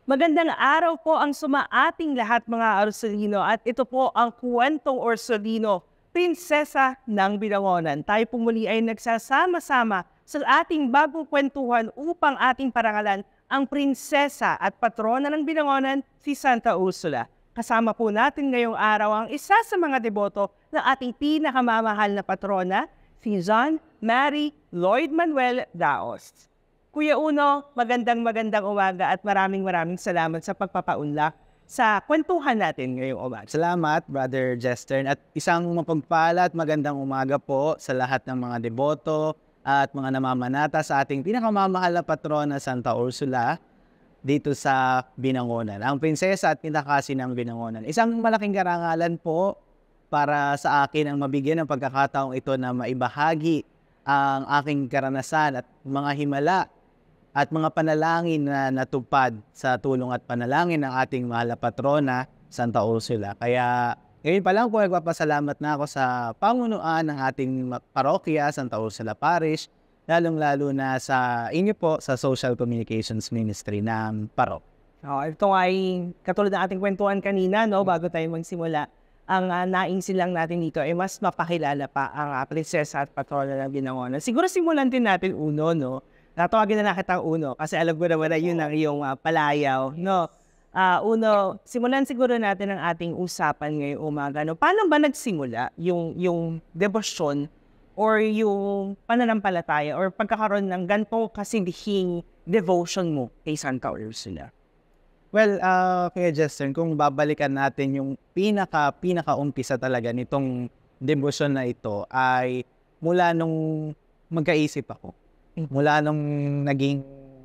Magandang araw po ang sumaating lahat mga Ursulino at ito po ang kwentong Ursulino, Prinsesa ng Binangonan. Tayo po muli ay nagsasama-sama sa ating bagong kwentuhan upang ating parangalan ang prinsesa at patrona ng Binangonan, si Santa Ursula. Kasama po natin ngayong araw ang isa sa mga deboto ng ating pinakamamahal na patrona, si John Mary Lloyd Manuel Daos. Kuya Uno, magandang umaga at maraming salamat sa pagpapaunlak sa kwentuhan natin ngayong umaga. Salamat, Brother Jester. At isang mapagpala at magandang umaga po sa lahat ng mga deboto at mga namamanata sa ating pinakamamahal na patrona, Santa Ursula, dito sa Binangonan. Ang prinsesa at pinakasi ng Binangonan. Isang malaking karangalan po para sa akin ang mabigyan ng pagkakataong ito na maibahagi ang aking karanasan at mga himala at mga panalangin na natupad sa tulong at panalangin ng ating mahal na patrona, Santa Ursula. Kaya ngayon pa lang po nagpapasalamat na ako sa pamunuan ng ating parokya, Santa Ursula Parish, lalong-lalo na sa inyo po sa Social Communications Ministry ng parok. Ito ay katulad ng ating kwentuhan kanina, no, bago tayo magsimula. Ang naingsilang natin dito ay mas mapakilala pa ang prinsesa at patrona ng Binangonan. Siguro simulan din natin Uno, no? Natawagin na nakita ang Uno kasi alam ko naman na yun ang iyong palayaw. No? Uno, simulan siguro natin ang ating usapan ngayong umaga. No? Paano ba nagsimula yung debosyon or yung pananampalataya or pagkakaroon ng ganitong kasindihing devotion mo kay Santa Ursula? Well, Kuya Jester, kung babalikan natin yung pinaka-umpisa talaga nitong debosyon na ito ay mula nung magkaisip ako. Mula nung naging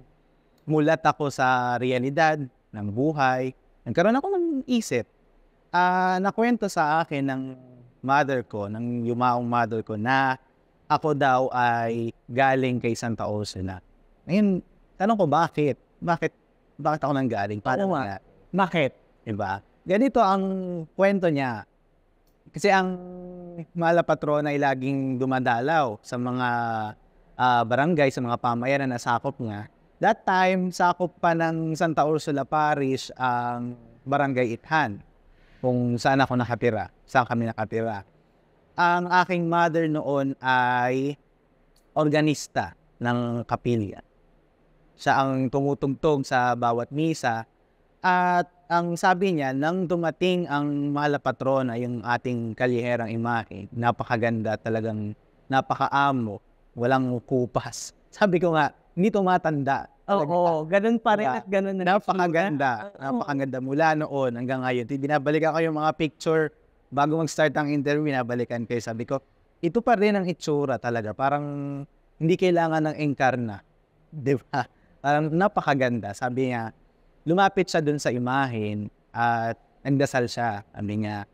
mulat ako sa realidad ng buhay, nagkaroon ako ng isip. Nakwento sa akin ng mother ko, ng yumaong mother ko, na ako daw ay galing kay Santa Ursula. Ngayon, tanong ko bakit? Bakit ako nang galing? Paano nga? Bakit? Diba? Ganito ang kwento niya. Kasi ang mahal na patrona ay laging dumadalaw sa mga barangay, sa mga pamayanan na sakop nga. That time, sakop pa ng Santa Ursula Parish ang Barangay Ithan, kung saan ako nakatira, saan kami nakatira. Ang aking mother noon ay organista ng kapilya. Siya ang tumutugtog sa bawat misa at ang sabi niya, nang dumating ang mahal na patrona, yung ating kaliherang imahe, napakaganda talagang, napakaamo, walang kupas. Sabi ko nga, hindi tumatanda. Oo, ganun pa rin at ganun na. Napakaganda mula noon hanggang ngayon. Binabalikan ko yung mga picture bago mag-start ang interview, binabalikan ko. Sabi ko, ito pa rin ang itsura talaga. Parang hindi kailangan ng engkarna. Diba? Parang napakaganda. Sabi niya, lumapit siya dun sa imahin at nagdasal siya. Sabi niya,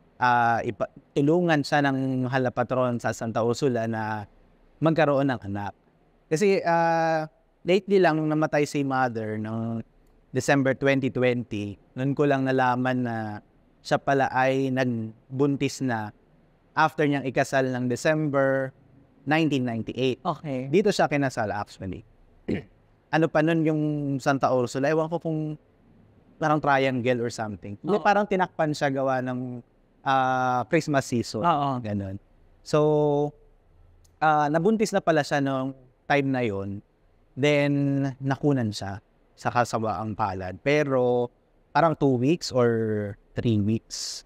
tulungan siya ng mahal na patron sa Santa Ursula na magkaroon ng anak. Kasi lately lang nung namatay si mother ng December 2020, noon ko lang nalaman na siya pala ay nagbuntis na after niyang ikasal ng December 1998. Okay. Dito siya kinasal actually. Ano pa nun yung Santa Ursula, ewan ko kung parang triangle or something. Hindi, parang tinakpan siya gawa ng Christmas season. Ganon. So, nabuntis na pala siya nung time na yon. Then, nakunan siya sa kasawaang palad. Pero, parang 2 weeks or 3 weeks.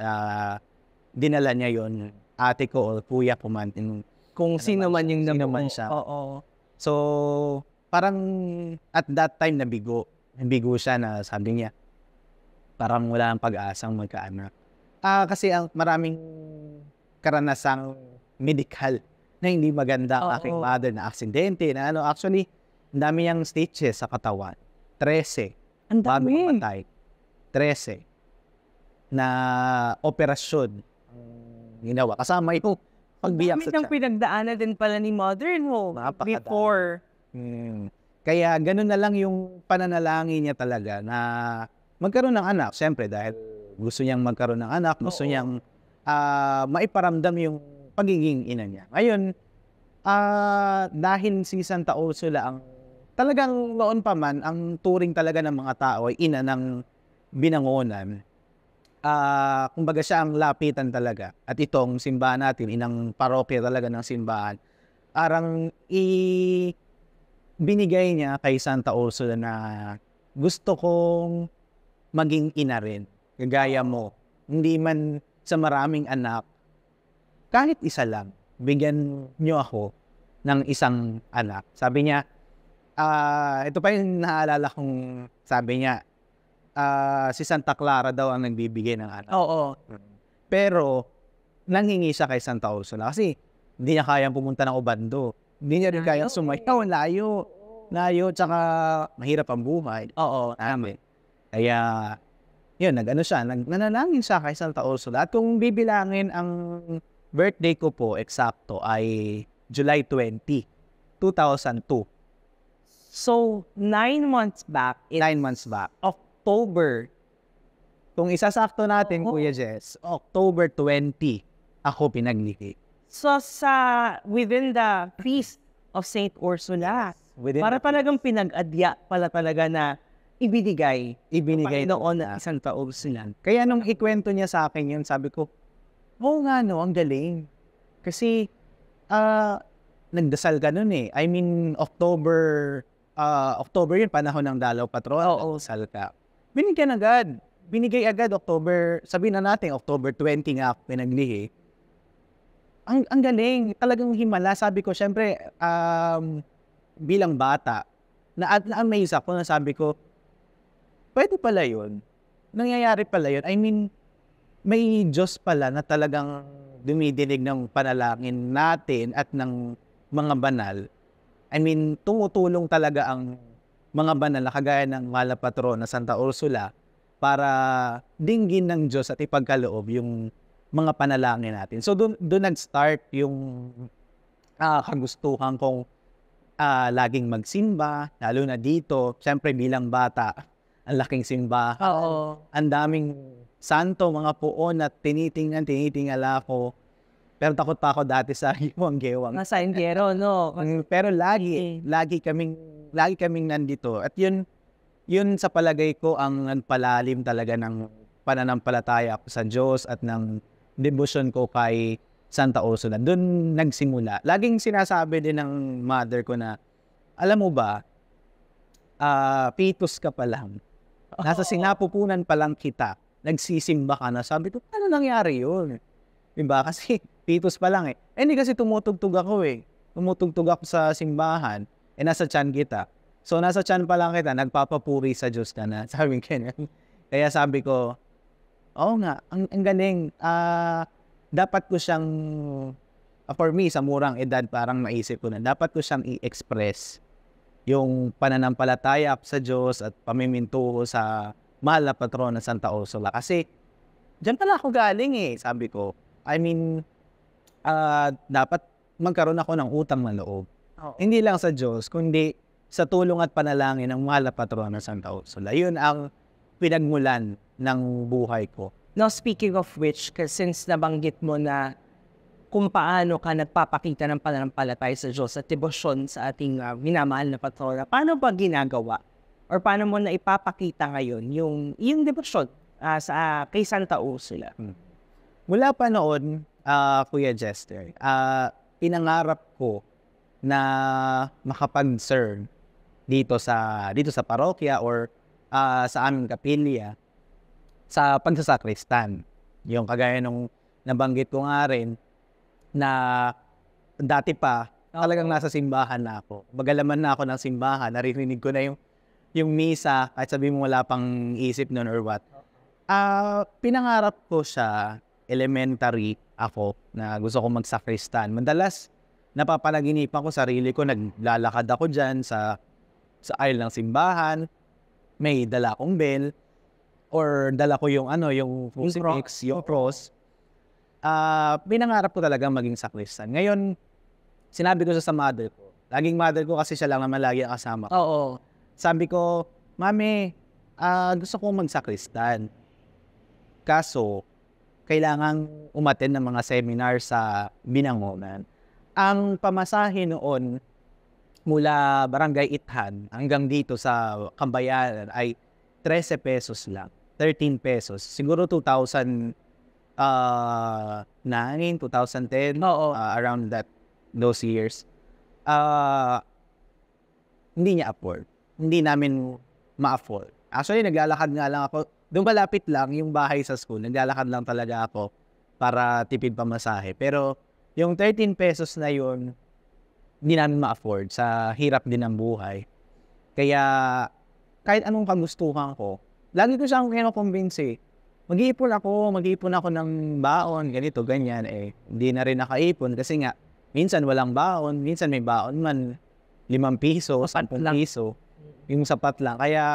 Dinala niya yon, ate ko o kuya ko man. Kung sino man yung naman siya. Oo. So, parang at that time nabigo. Nabigo siya na sabi niya, parang wala ang pag-asang magkaanak. Kasi maraming karanasang medical na hindi maganda ang aking mother, na aksidente, na ano, actually, ang dami niyang stitches sa katawan. 13. Ang dami. Bago mamatay. 13. Na operasyon ginawa. Kasama yung pagbiyak sa tiyan. Ang pinagdaanan din pala ni mother mo before. Kaya ganun na lang yung pananalangin niya talaga na magkaroon ng anak. Siyempre, dahil gusto niyang magkaroon ng anak, gusto niyang maiparamdam yung pagiging ina niya. Ngayon, dahil si Santa Ursula ang talagang noon pa man, ang turing talaga ng mga tao ay ina ng Binangonan. Kumbaga siya ang lapitan talaga. At itong simbahan natin, inang parokya talaga ng simbahan, arang binigay niya kay Santa Ursula na gusto kong maging ina rin. Kagaya mo. Hindi man sa maraming anak, kahit isa lang, bigyan niyo ako ng isang anak. Sabi niya, ito pa yung naalala kong sabi niya, si Santa Clara daw ang nagbibigay ng anak. Oo. Pero, nanghingi siya kay Santa Ursula kasi hindi niya kayang pumunta ng Obando. Hindi niya rin kayang sumayaw. Layo, tsaka mahirap ang buhay. Oo. Amen. Kaya, yun, nanalangin siya kay Santa Ursula. At kung bibilangin ang birthday ko po, eksakto, ay July 20, 2002. So, 9 months back, 9 months back. October. Kung isasakto natin, Kuya Jess, October 20, ako pinaglihi. So, within the feast of Saint Ursula, para talagang pinag-adya pala talaga na ibinigay noon na isang taong sila. Kaya nung ikwento niya sa akin yun, sabi ko, oo nga no, ang galing. Kasi, nagdasal ka nun eh. I mean, October yun, panahon ng Dalaw Patron. Oo. Nagdasal ka. Binigyan agad. Binigay agad October, sabihin na natin, October 20 nga ako pinaglihi. Ang galing. Talagang himala. Sabi ko, syempre, bilang bata, na-amaze ako na sabi ko, pwede pala yun. Nangyayari pala yun. I mean, may Diyos pala na talagang dumidinig ng panalangin natin at ng mga banal. I mean, tumutulong talaga ang mga banal na kagaya ng mahal na patron na Santa Ursula para dinggin ng Diyos at ipagkaloob yung mga panalangin natin. So, doon nag-start yung kagustuhan kong laging magsimba, lalo na dito. Siyempre, bilang bata, ang laking simbahan. Oo. Ang daming santo, mga puon at tinitingala ko. Pero takot pa ako dati sa gewang-gewang. Nasa Inggero, no? Pero lagi kaming nandito. At yun sa palagay ko ang palalim talaga ng pananampalataya ko sa Diyos at ng devotion ko kay Santa Ursula. Doon nagsimula. Laging sinasabi din ng mother ko na, alam mo ba, fetus ka pa lang. Nasa sinapupunan pa lang kita. Nagsisimba ka na. Sabi ko, paano nangyari yun? Diba? Kasi fetus pa lang eh. Hindi kasi tumutugtog ako eh. Tumutugtog ako sa simbahan. Nasa tiyan kita. So, nasa tiyan pa lang kita, nagpapapuri sa Diyos ka na. Sabi ko, kaya sabi ko, oo nga, ang galing. Dapat ko siyang, for me, sa murang edad, parang maisip ko na, dapat ko siyang i-express yung pananampalataya sa Diyos at pamimintuho sa mahal na patron na Santa Ursula. Kasi, dyan pala ako galing eh, sabi ko. I mean, dapat magkaroon ako ng utang na loob. Oo. Hindi lang sa Diyos, kundi sa tulong at panalangin ng mahal na patron na Santa Ursula. Yun ang pinagmulan ng buhay ko. Now, speaking of which, since nabanggit mo na kung paano ka nagpapakita ng pananampalataya sa Diyos at debosyon sa ating minamahal na patrona, paano ba ginagawa? Or paano mo na ipapakita ngayon yung debosyon kay Santa Ursula? Mula pa noon, Kuya Jester, pinangarap ko na makapag-serve dito sa parokya or sa aming kapilya sa pagsasakristan. Yung kagaya nung nabanggit ko nga rin na dati pa talagang nasa simbahan na ako. Magalaman na ako ng simbahan, naririnig ko na yung misa kahit sabihin mo wala pang isip nun or what. Pinangarap ko siya elementary ako na gusto ko magsakristan. Madalas napapanaginipan ko sarili ko, naglalakad ako dyan sa aisle ng simbahan, may dala akong bell, or dala ko yung crucifix, yung cross. Pinangarap ko talaga maging sakristan. Ngayon, sinabi ko sa mother ko. Laging mother ko kasi siya lang naman lagi ang kasama ko. Oo. Sabi ko, Mami, gusto kong magsakristan. Kaso, kailangan umattend ng mga seminar sa Binangonan. Ang pamasahe noon mula Barangay Ithan hanggang dito sa Cambayanan ay 13 pesos lang. 13 pesos. Siguro 2009, 2010, Oo. around those years. Hindi niya afford. Hindi namin ma-afford. Actually, naglalakad nga lang ako. Doon malapit lang yung bahay sa school. Naglalakad lang talaga ako para tipid pamasahe. Pero yung 13 pesos na yun, hindi namin ma-afford sa hirap din ng buhay. Kaya kahit anong kagustuhan ko, lagi ko siyang kino-convince. Mag-iipon ako ng baon, ganito, ganyan. Hindi na rin nakaipon kasi nga, minsan walang baon, minsan may baon man, 5 piso, 10 piso, yung sapat lang. Kaya,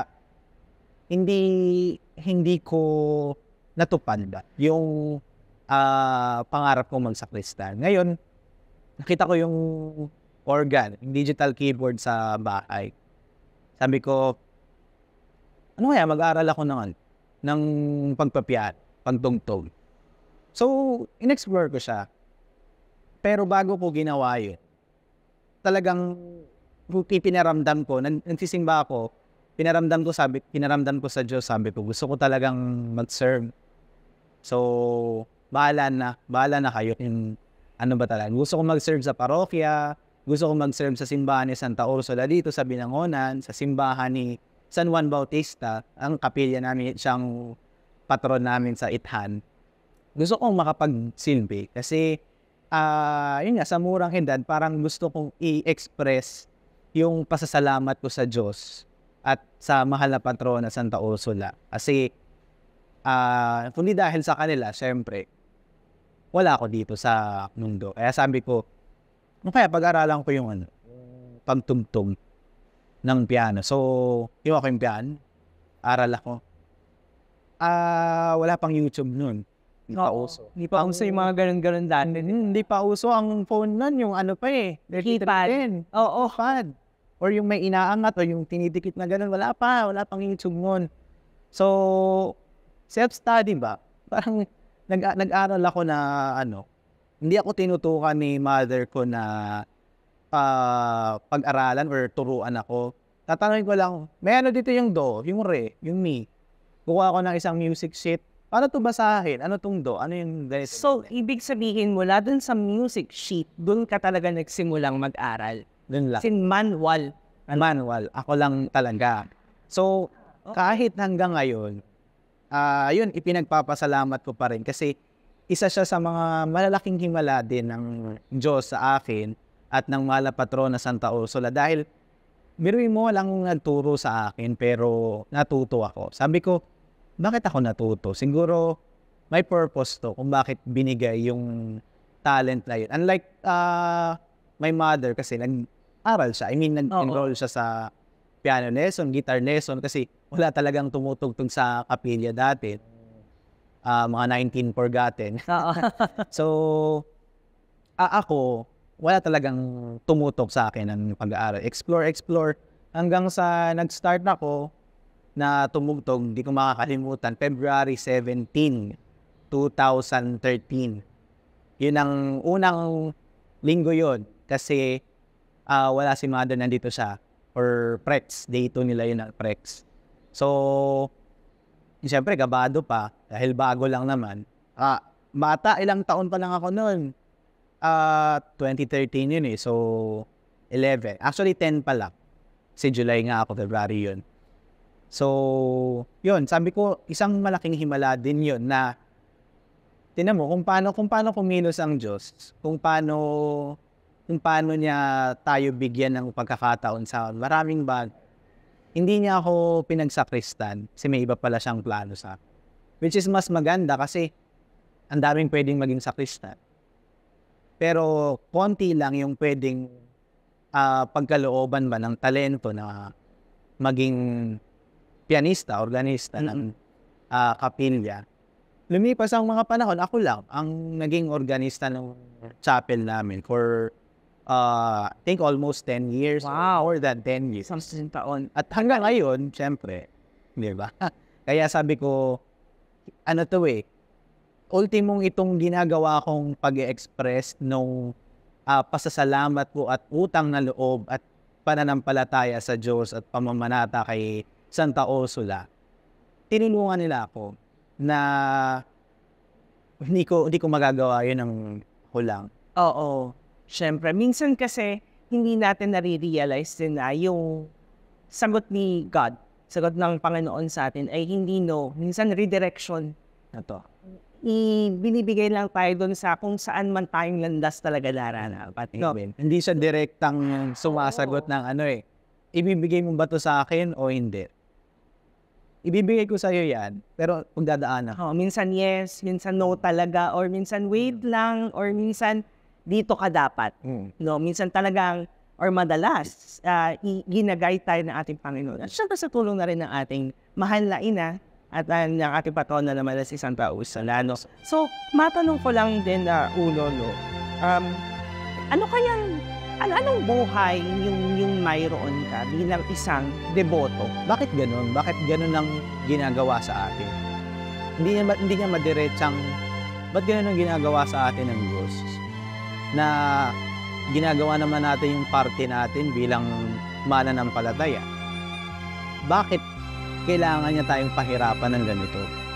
hindi ko natupad yung pangarap kong magsakristan. Ngayon, nakita ko yung organ, yung digital keyboard sa bahay. Sabi ko, ano kaya, mag-aaral ako ng pagpapiano, pagtugtog. So, in-explore ko siya. Pero bago ko ginawa yun, talagang pinaramdam ko, nagsisimba ako, pinaramdam ko sa Diyos, sabi ko, gusto ko talagang mag-serve. So, bahala na kayo. Ano ba talaga? Gusto ko mag-serve sa parokya, gusto ko mag-serve sa simbahan ni Santa Ursula dito sa Binangonan, sa simbahan ni San Juan Bautista, ang kapilya namin, siyang patron namin sa Ithan. Gusto kong makapagsilbi kasi yun nga, sa murang edad, parang gusto kong i-express yung pasasalamat ko sa Diyos at sa mahal na patrona Santa Ursula. Kasi kundi dahil sa kanila, syempre, wala ako dito sa mundo. Kaya sabi ko, kaya pag-aralan ko yung pagtugtog ng piano. So, yung ako yung piano, aral ako. Wala pang YouTube nun. Hindi pa uso. Hindi pa uso yung mga ganun-ganun dati. Hindi pa uso ang phone nun, yung ano pa Keypad. Oo. Pad. Or yung may inaangat o yung tinidikit na ganun, wala pang YouTube nun. So, self-study ba? Parang nag-aral ako na hindi ako tinutukan ni mother ko na pag-aralan or turuan ako. Tatanungin ko lang, may dito yung do, yung re, yung mi. Kuha ako ng isang music sheet. Paano ito basahin? Ano itong do? Ano yung ganito? So, ibig sabihin mula dun sa music sheet, dun ka talaga nagsimulang mag-aral. Dun lang. Manual. Ako lang talaga. So, kahit hanggang ngayon, yun, ipinagpapasalamat ko pa rin kasi isa siya sa mga malalaking himala din ng Diyos sa akin at ng mahal na patrona Santa Ursula dahil biruin mo lang nagturo sa akin pero natuto ako. Sabi ko, bakit ako natuto? Siguro may purpose to kung bakit binigay yung talent na yun. Unlike my mother kasi nag-aral siya. I mean, nag-enroll siya sa piano lesson, guitar lesson kasi wala talagang tumutugtog sa kapilya dati. Mga 19 forgotten. So, ako, wala talagang tumutok sa akin ng pag-aaral. Explore. Hanggang sa nag-start ako na tumugtog, hindi ko makakalimutan, February 17, 2013. Yun ang unang linggo yun. Kasi wala si mother, nandito siya. Or Prex, day 2 nila yun, Prex. So, siyempre, gabado pa, dahil bago lang naman. Bata, ilang taon pa lang ako noon. 2013 yun eh, so 11. Actually, 10 pa lang. Si July nga ako, February yun. So, yun, sabi ko, isang malaking himala din yun na, tinan mo, kung paano kumilos ang Diyos, kung paano niya tayo bigyan ng pagkakataon sa maraming bagay. Hindi niya ako pinagsakristan kasi may iba pala siyang plano sa akin. Which is mas maganda kasi ang daming pwedeng maging sakristan. Pero konti lang yung pwedeng pagkalooban ba ng talento na maging pianista, organista ng kapilya. Lumipas ang mga panahon, ako lang ang naging organista ng chapel namin for I think almost 10 years. Wow. Or more than 10 years. 10 taon. At hanggang ngayon, syempre, di ba? Kaya sabi ko, ultimong itong ginagawa kong pag-e-express nung pasasalamat ko at utang na loob at pananampalataya sa Diyos at pamamanata kay Santa Ursula, tinulungan nila ako na hindi ko magagawa yun ng hulang. Oo. Siyempre, minsan kasi hindi natin nare-realize din na yung sagot ni God, sagot ng Panginoon sa atin ay hindi no. Minsan redirection na to. Binibigay lang tayo doon sa kung saan man tayong landas talaga dapat. No? Hindi siya direktang sumasagot ng ibibigay mo ba to sa akin o hindi? Ibibigay ko sa'yo yan, pero pagdadaanan. Minsan yes, minsan no talaga, or minsan wait lang, or minsan dito ka dapat. No, minsan talagang, or madalas, ginagay tayo ng ating Panginoon. At syempre sa tulong na rin ng ating mahal na ina at ng ating patrona naman na si Santa Ursula. No? So, matanong ko lang din na ulo, no? Anong buhay yung mayroon ka bilang isang deboto? Bakit ganun? Bakit ganun ang ginagawa sa atin? Hindi niya madiretsang, ba't ganun ang ginagawa sa atin ng Diyos? Na ginagawa naman natin yung parte natin bilang mananampalataya. Bakit kailangan niya tayong pahirapan ng ganito?